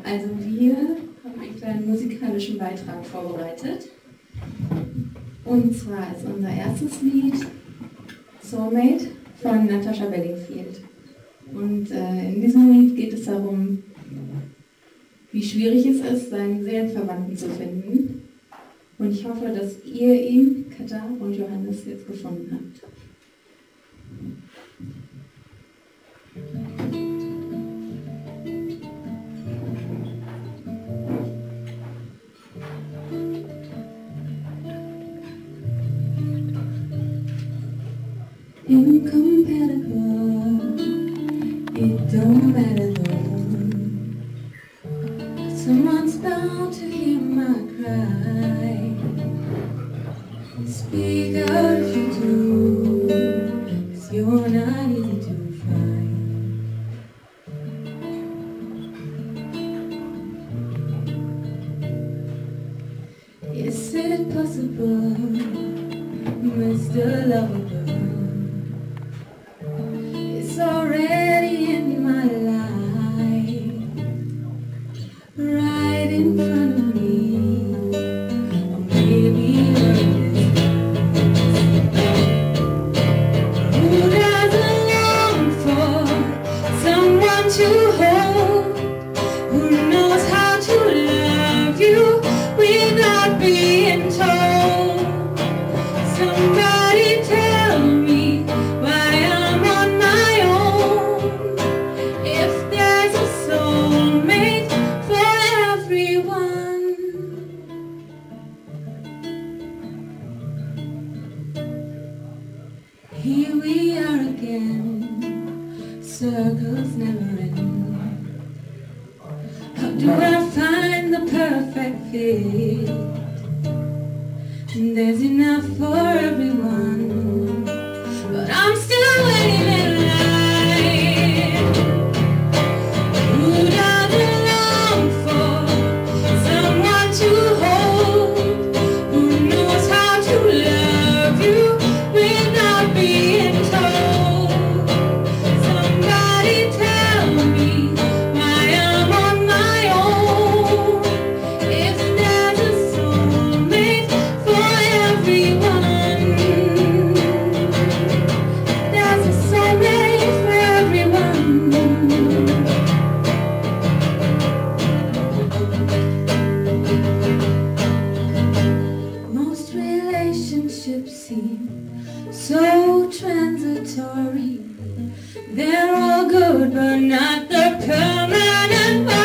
Also wir haben einen kleinen musikalischen Beitrag vorbereitet. Und zwar ist unser erstes Lied Soulmate von Natasha Bedingfield. Und in diesem Lied geht es darum, wie schwierig es ist, seinen Seelenverwandten zu finden. Und ich hoffe, dass ihr ihn, Katha und Johannes, jetzt gefunden habt. Incompatible, it don't matter though. Someone's bound to hear my cry. Speak out if you do, 'cause you're not easy to find. Is it possible, Mr. Lovable? It's already in my life, right in front of me, or maybe who doesn't long for someone to hold, who knows how to love you without being told? Somebody tell me why I'm on my own. If there's a soulmate for everyone. Here we are again, circles never end. How do I find the perfect fit? There's enough for everyone, but I'm still waiting in line. Who doesn't long for someone to hold, who knows how to love you without being told? Somebody tell me why I'm on my own. If there's a soulmate for everyone, there's a soulmate for everyone. Most relationships seem so transitory. They're all good, but not the permanent one.